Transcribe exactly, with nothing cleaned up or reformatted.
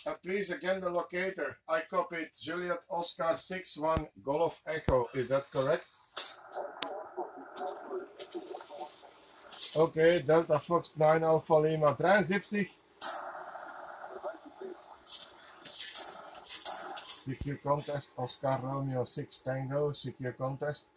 Uh, please again the locator. I copied Juliet Oscar six one Golf Echo. Is that correct? Okay, Delta Fox nine Alpha Lima Transiepzig. Secure contest, Oscar Romeo six Tango, secure contest.